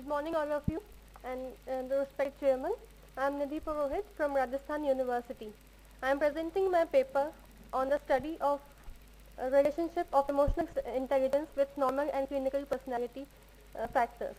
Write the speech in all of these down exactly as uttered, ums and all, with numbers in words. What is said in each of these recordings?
Good morning all of you and uh, the respected chairman. I am Nidhi Purohit from Rajasthan University. I am presenting my paper on the study of uh, relationship of emotional intelligence with normal and clinical personality uh, factors.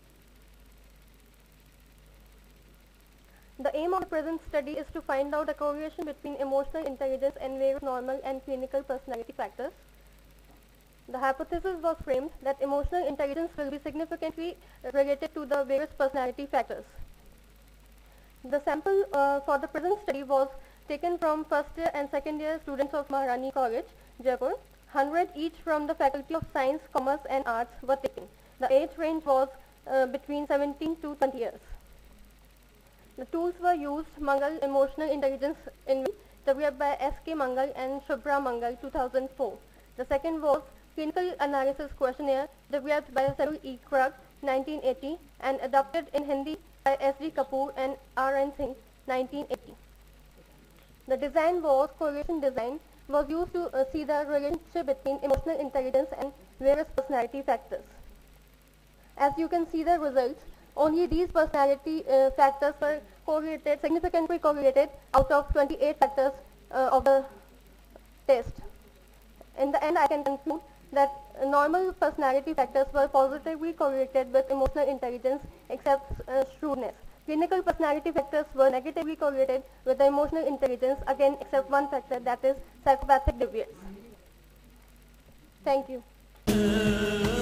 The aim of the present study is to find out the correlation between emotional intelligence and various normal and clinical personality factors. The hypothesis was framed that emotional intelligence will be significantly related to the various personality factors. The sample uh, for the present study was taken from first year and second year students of Maharani College, Jaipur. one hundred each from the Faculty of Science, Commerce and Arts were taken. The age range was uh, between seventeen to twenty years. The tools were used: Mangal Emotional Intelligence Inventory, developed by S K Mangal and Shubhra Mangal, two thousand four. The second was Clinical Analysis Questionnaire, developed by Sarul E. Krug, nineteen eighty, and adopted in Hindi by S D Kapoor and R N Singh, nineteen eighty. The design was correlation design, was used to uh, see the relationship between emotional intelligence and various personality factors. As you can see the results, only these personality uh, factors were correlated, significantly correlated out of twenty-eight factors uh, of the test. In the end, I can conclude that uh, normal personality factors were positively correlated with emotional intelligence except uh, shrewdness. Clinical personality factors were negatively correlated with the emotional intelligence, again except one factor, that is psychopathic deviance. Thank you.